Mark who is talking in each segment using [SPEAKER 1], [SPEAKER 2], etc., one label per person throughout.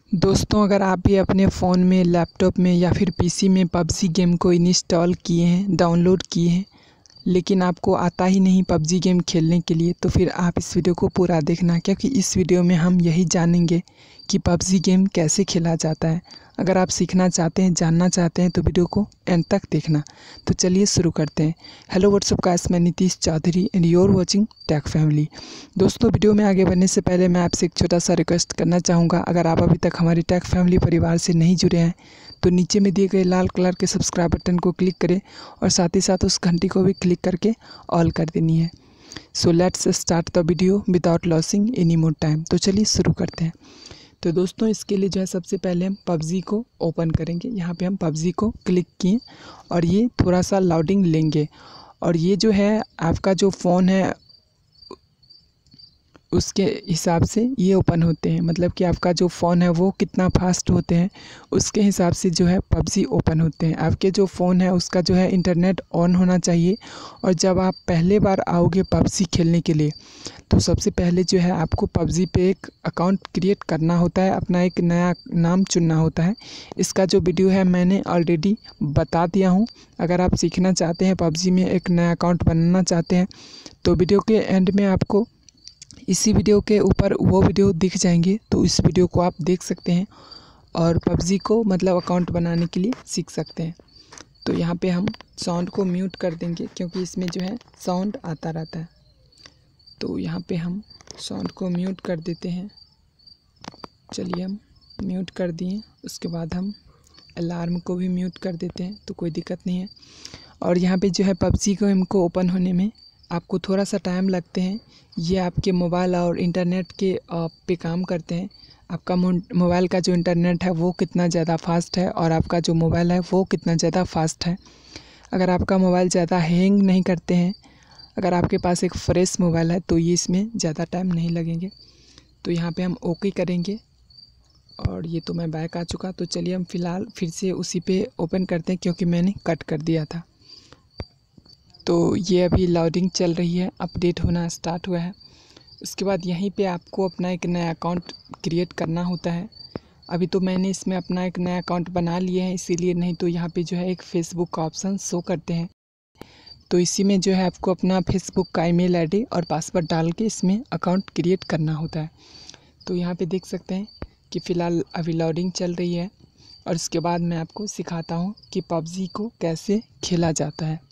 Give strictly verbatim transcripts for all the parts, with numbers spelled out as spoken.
[SPEAKER 1] दोस्तों, अगर आप भी अपने फ़ोन में, लैपटॉप में या फिर पीसी में पबजी गेम को इंस्टॉल किए हैं, डाउनलोड किए हैं, लेकिन आपको आता ही नहीं पबजी गेम खेलने के लिए, तो फिर आप इस वीडियो को पूरा देखना, क्योंकि इस वीडियो में हम यही जानेंगे कि पबजी गेम कैसे खेला जाता है। अगर आप सीखना चाहते हैं, जानना चाहते हैं, तो वीडियो को एंड तक देखना। तो चलिए शुरू करते हैं। हेलो व्हाट्सअप गाइस, मैं Nitish Chaudhary and you are watching tech family. दोस्तों, वीडियो में आगे बढ़ने से पहले मैं आपसे एक छोटा सा रिक्वेस्ट करना चाहूँगा। अगर आप अभी तक हमारी टेक फैमिली परिवार से नहीं जुड़े हैं तो नीचे में दिए गए लाल कलर के सब्सक्राइब बटन को क्लिक करें और साथ ही साथ उस घंटी को भी क्लिक करके ऑल कर देनी है। So let's start the video without losing any more time. तो चलिए शुरू करते हैं। तो दोस्तों, इसके लिए जो है सबसे पहले हम पबजी को ओपन करेंगे। यहाँ पे हम पबजी को क्लिक किए और ये थोड़ा सा लोडिंग लेंगे। और ये जो है आपका जो फ़ोन है उसके हिसाब से ये ओपन होते हैं, मतलब कि आपका जो फ़ोन है वो कितना फास्ट होते हैं उसके हिसाब से जो है पबजी ओपन होते हैं। आपके जो फ़ोन है उसका जो है इंटरनेट ऑन होना चाहिए। और जब आप पहले बार आओगे पबजी खेलने के लिए तो सबसे पहले जो है आपको पबजी पे एक अकाउंट क्रिएट करना होता है, अपना एक नया नाम चुनना होता है। इसका जो वीडियो है मैंने ऑलरेडी बता दिया हूँ। अगर आप सीखना चाहते हैं पबजी में एक नया अकाउंट बनाना चाहते हैं तो वीडियो के एंड में आपको इसी वीडियो के ऊपर वो वीडियो दिख जाएंगे, तो इस वीडियो को आप देख सकते हैं और पबजी को मतलब अकाउंट बनाने के लिए सीख सकते हैं। तो यहाँ पे हम साउंड को म्यूट कर देंगे क्योंकि इसमें जो है साउंड आता रहता है। तो यहाँ पे हम साउंड को म्यूट कर देते हैं। चलिए हम म्यूट कर दिए। उसके बाद हम अलार्म को भी म्यूट कर देते हैं, तो कोई दिक्कत नहीं है। और यहाँ पे जो है पबजी को हमको ओपन होने में आपको थोड़ा सा टाइम लगते हैं। ये आपके मोबाइल और इंटरनेट के पे काम करते हैं। आपका मोबाइल का जो इंटरनेट है वो कितना ज़्यादा फास्ट है और आपका जो मोबाइल है वो कितना ज़्यादा फास्ट है। अगर आपका मोबाइल ज़्यादा हैंग नहीं करते हैं, अगर आपके पास एक फ्रेश मोबाइल है तो ये इसमें ज़्यादा टाइम नहीं लगेंगे। तो यहाँ पे हम ओके करेंगे। और ये तो मैं बैक आ चुका, तो चलिए हम फ़िलहाल फिर से उसी पे ओपन करते हैं क्योंकि मैंने कट कर दिया था। तो ये अभी लोडिंग चल रही है, अपडेट होना स्टार्ट हुआ है। उसके बाद यहीं पे आपको अपना एक नया अकाउंट क्रिएट करना होता है। अभी तो मैंने इसमें अपना एक नया अकाउंट बना लिया है इसीलिए, नहीं तो यहाँ पे जो है एक फ़ेसबुक का ऑप्शन शो करते हैं। तो इसी में जो है आपको अपना फेसबुक का ईमेल आईडी और पासवर्ड डाल के इसमें अकाउंट क्रिएट करना होता है। तो यहाँ पे देख सकते हैं कि फ़िलहाल अभी लोडिंग चल रही है और इसके बाद मैं आपको सिखाता हूँ कि पबजी को कैसे खेला जाता है।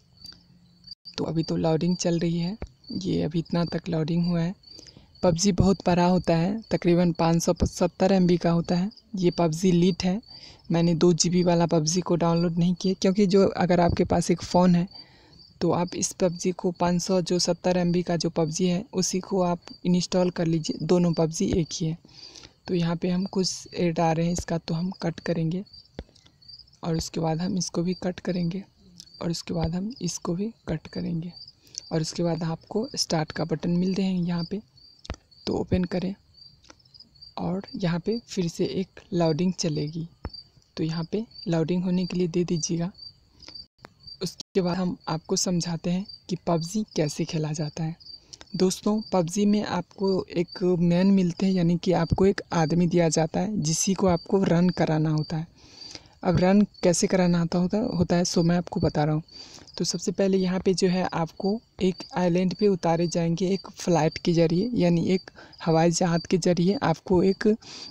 [SPEAKER 1] तो अभी तो लोडिंग चल रही है, ये अभी इतना तक लोडिंग हुआ है। पबजी बहुत बड़ा होता है, तकरीबन पाँच सौ सत्तर एम बी का होता है। ये पबजी लीट है। मैंने दो जी बी वाला पबजी को डाउनलोड नहीं किया क्योंकि जो अगर आपके पास एक फ़ोन है तो आप इस पबजी को पाँच सौ जो सत्तर एम बी का जो पबजी है उसी को आप इंस्टॉल कर लीजिए। दोनों पबजी एक ही है। तो यहाँ पे हम कुछ ऐड आ रहे हैं, इसका तो हम कट करेंगे और उसके बाद हम इसको भी कट करेंगे और उसके बाद हम इसको भी कट करेंगे। और उसके बाद आपको स्टार्ट का बटन मिल रहे हैं यहाँ पे, तो ओपन करें और यहाँ पे फिर से एक लोडिंग चलेगी। तो यहाँ पे लोडिंग होने के लिए दे दीजिएगा। उसके बाद हम आपको समझाते हैं कि पबजी कैसे खेला जाता है। दोस्तों, पबजी में आपको एक मैन मिलते हैं, यानी कि आपको एक आदमी दिया जाता है जिसी को आपको रन कराना होता है। अब रन कैसे कराना आता होता होता है सो मैं आपको बता रहा हूँ। तो सबसे पहले यहाँ पे जो है आपको एक आइलैंड पे उतारे जाएंगे एक फ़्लाइट के ज़रिए, यानी एक हवाई जहाज़ के ज़रिए आपको एक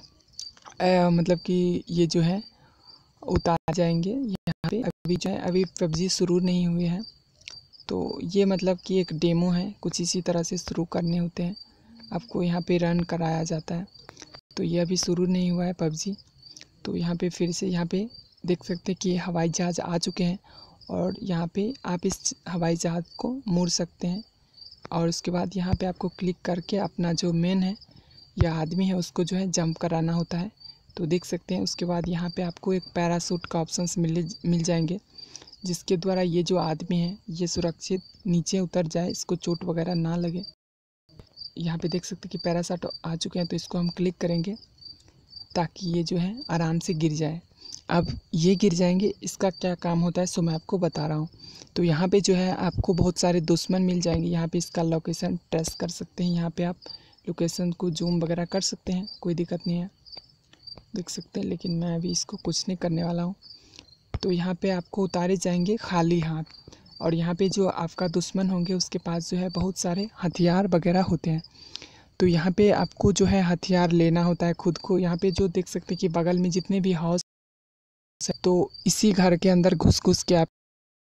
[SPEAKER 1] आ, मतलब कि ये जो है उतार जाएंगे यहाँ पे। अभी जो है अभी पबजी शुरू नहीं हुई है, तो ये मतलब कि एक डेमो है, कुछ इसी तरह से शुरू करने होते हैं। आपको यहाँ पे रन कराया जाता है। तो ये अभी शुरू नहीं हुआ है पबजी। तो यहाँ पे फिर से यहाँ पे देख सकते हैं कि हवाई जहाज़ आ चुके हैं और यहाँ पे आप इस हवाई जहाज़ को मोड़ सकते हैं। और उसके बाद यहाँ पे आपको क्लिक करके अपना जो मेन है या आदमी है उसको जो है जंप कराना होता है। तो देख सकते हैं उसके बाद यहाँ पे आपको एक पैराशूट का ऑप्शन मिल मिल जाएंगे, जिसके द्वारा ये जो आदमी है ये सुरक्षित नीचे उतर जाए, इसको चोट वगैरह ना लगे। यहाँ पे देख सकते हैं कि पैराशूट आ चुके हैं, तो इसको हम क्लिक करेंगे ताकि ये जो है आराम से गिर जाए। अब ये गिर जाएंगे, इसका क्या काम होता है सो मैं आपको बता रहा हूँ। तो यहाँ पे जो है आपको बहुत सारे दुश्मन मिल जाएंगे। यहाँ पे इसका लोकेशन ट्रेस कर सकते हैं, यहाँ पे आप लोकेशन को जूम वगैरह कर सकते हैं, कोई दिक्कत नहीं है। देख सकते हैं, लेकिन मैं अभी इसको कुछ नहीं करने वाला हूँ। तो यहाँ पे आपको उतारे जाएंगे खाली हाथ, और यहाँ पे जो आपका दुश्मन होंगे उसके पास जो है बहुत सारे हथियार वगैरह होते हैं। तो यहाँ पे आपको जो है हथियार लेना होता है खुद को। यहाँ पे जो देख सकते हैं कि बगल में जितने भी हाउस है, तो इसी घर के अंदर घुस घुस के आप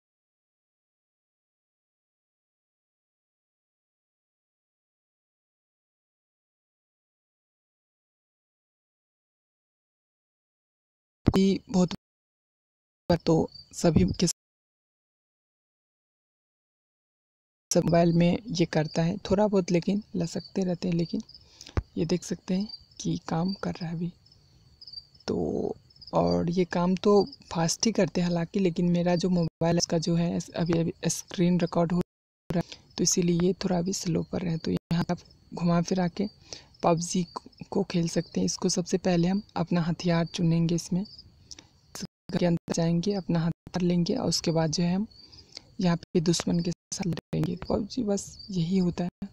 [SPEAKER 1] बहुत, तो सभी के सब मोबाइल में ये करता है थोड़ा बहुत, लेकिन लसकते रहते हैं। लेकिन ये देख सकते हैं कि काम कर रहा है अभी तो। और ये काम तो फास्ट ही करते हैं हालांकि, लेकिन मेरा जो मोबाइल है इसका जो है अभी अभी स्क्रीन रिकॉर्ड हो रहा है, तो इसीलिए ये थोड़ा अभी स्लो कर रहे हैं। तो यहाँ आप घुमा फिरा के पबजी को खेल सकते हैं। इसको सबसे पहले हम अपना हथियार चुनेंगे, इसमें के अंदर जाएंगे, अपना हथियार लेंगे, और उसके बाद जो है हम यहाँ पे दुश्मन के साथ लड़ेंगे। पबजी बस यही होता है।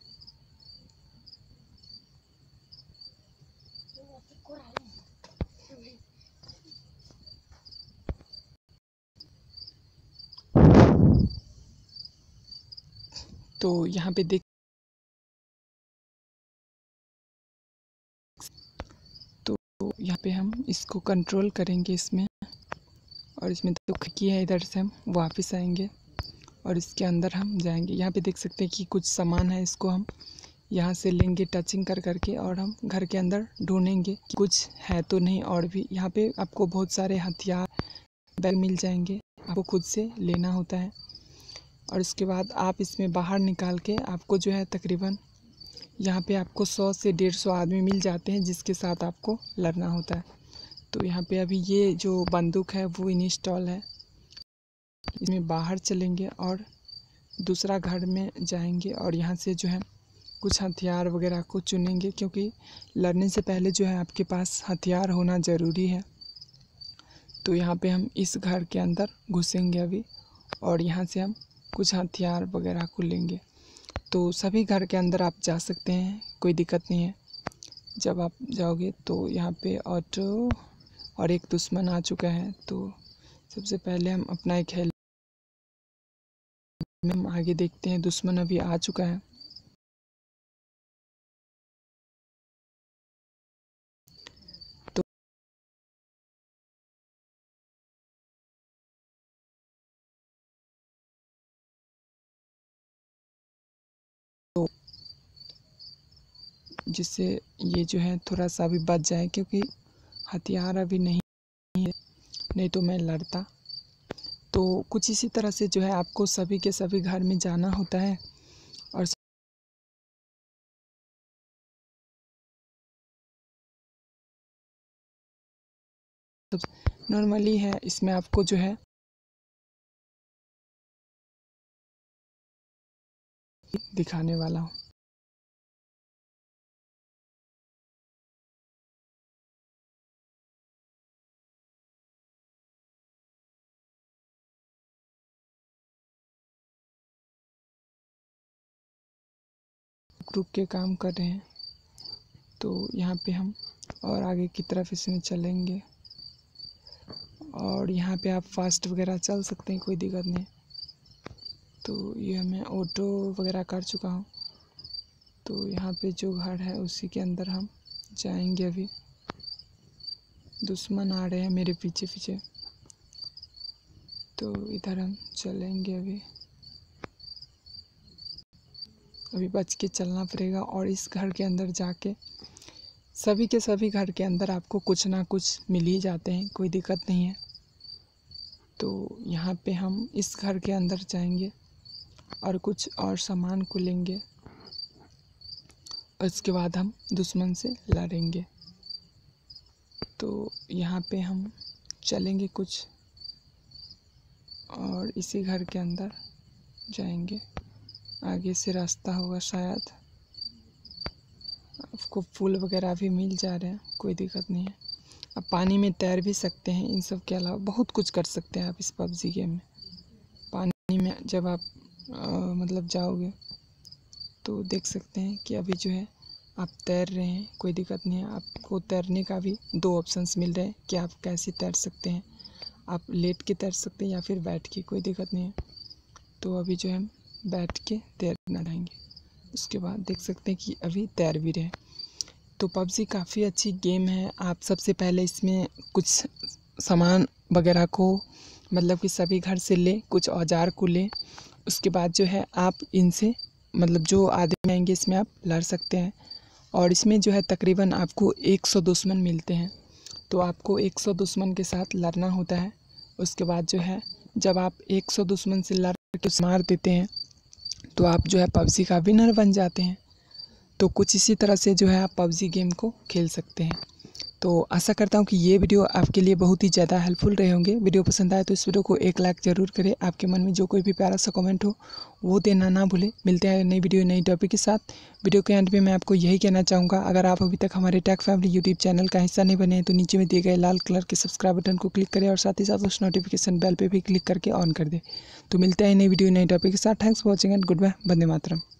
[SPEAKER 1] तो यहाँ पे देख, तो यहाँ पे हम इसको कंट्रोल करेंगे इसमें, और इसमें तो खिड़की है, इधर से हम वापस आएंगे और इसके अंदर हम जाएंगे। यहाँ पे देख सकते हैं कि कुछ सामान है, इसको हम यहाँ से लेंगे टचिंग कर करके, और हम घर के अंदर ढूंढेंगे कि कुछ है तो नहीं। और भी यहाँ पे आपको बहुत सारे हथियार बैग मिल जाएंगे, आपको खुद से लेना होता है। और इसके बाद आप इसमें बाहर निकाल के आपको जो है तकरीबन यहाँ पे आपको सौ से डेढ़ सौ आदमी मिल जाते हैं जिसके साथ आपको लड़ना होता है। तो यहाँ पे अभी ये जो बंदूक है वो इंस्टॉल है, इसमें बाहर चलेंगे और दूसरा घर में जाएंगे, और यहाँ से जो है कुछ हथियार वगैरह को चुनेंगे, क्योंकि लड़ने से पहले जो है आपके पास हथियार होना ज़रूरी है। तो यहाँ पे हम इस घर के अंदर घुसेंगे अभी, और यहाँ से हम कुछ हथियार वगैरह को लेंगे। तो सभी घर के अंदर आप जा सकते हैं, कोई दिक्कत नहीं है। जब आप जाओगे तो यहाँ पे ऑटो और एक दुश्मन आ चुका है, तो सबसे पहले हम अपना एक हेल्प में हम आगे देखते हैं। दुश्मन अभी आ चुका है, तो जिससे ये जो है थोड़ा सा भी बच जाए, क्योंकि हथियार अभी नहीं है, नहीं तो मैं लड़ता। तो कुछ इसी तरह से जो है आपको सभी के सभी घर में जाना होता है, और सब नॉर्मली है। इसमें आपको जो है दिखाने वाला हूँ। रुक के काम कर रहे हैं, तो यहाँ पे हम और आगे की तरफ इसमें चलेंगे, और यहाँ पे आप फास्ट वगैरह चल सकते हैं, कोई दिक्कत नहीं। तो ये मैं ऑटो वगैरह कर चुका हूँ। तो यहाँ पे जो घर है उसी के अंदर हम जाएंगे। अभी दुश्मन आ रहे हैं मेरे पीछे पीछे, तो इधर हम चलेंगे। अभी अभी बच के चलना पड़ेगा, और इस घर के अंदर जाके सभी के सभी घर के अंदर आपको कुछ ना कुछ मिल ही जाते हैं, कोई दिक्कत नहीं है। तो यहाँ पे हम इस घर के अंदर जाएंगे और कुछ और सामान को लेंगे, और इसके बाद हम दुश्मन से लड़ेंगे। तो यहाँ पे हम चलेंगे कुछ, और इसी घर के अंदर जाएंगे। आगे से रास्ता होगा शायद, आपको फूल वगैरह भी मिल जा रहे हैं, कोई दिक्कत नहीं है। आप पानी में तैर भी सकते हैं। इन सब के अलावा बहुत कुछ कर सकते हैं आप इस पबजी गेम में। पानी में जब आप आ, मतलब जाओगे तो देख सकते हैं कि अभी जो है आप तैर रहे हैं, कोई दिक्कत नहीं है। आपको तैरने का भी दो ऑप्शंस मिल रहे हैं कि आप कैसे तैर सकते हैं। आप लेट के तैर सकते हैं या फिर बैठ के, कोई दिक्कत नहीं है। तो अभी जो है हम बैठ के तैरना चाहेंगे। उसके बाद देख सकते हैं कि अभी तैर भी रहे। तो पबजी काफ़ी अच्छी गेम है। आप सबसे पहले इसमें कुछ सामान वगैरह को मतलब कि सभी घर से ले, कुछ औजार को ले। उसके बाद जो है आप इनसे मतलब जो आदमी आएंगे इसमें आप लड़ सकते हैं। और इसमें जो है तकरीबन आपको एक सौ दुश्मन मिलते हैं। तो आपको एक सौ दुश्मन के साथ लड़ना होता है। उसके बाद जो है जब आप एक सौ दुश्मन से लड़ के उसे मार देते हैं तो आप जो है पबजी का विनर बन जाते हैं। तो कुछ इसी तरह से जो है आप पबजी गेम को खेल सकते हैं। तो आशा करता हूँ कि ये वीडियो आपके लिए बहुत ही ज़्यादा हेल्पफुल रहे होंगे। वीडियो पसंद आए तो इस वीडियो को एक लाइक ज़रूर करें। आपके मन में जो कोई भी प्यारा सा कमेंट हो वो देना ना भूलें। मिलते हैं नई वीडियो नई टॉपिक के साथ। वीडियो के एंड में मैं आपको यही कहना चाहूँगा, अगर आप अभी तक हमारे टेक फैमिली यूट्यूब चैनल का हिस्सा नहीं बने हैं तो नीचे में दिए गए लाल कलर के सब्सक्राइब बटन को क्लिक करें और साथ ही साथ उस नोटिफिकेशन बेल पर भी क्लिक करके ऑन कर दें। तो मिलते हैं नई वीडियो नई टॉपिक के साथ। Thanks for watching and goodbye. Vande Mataram.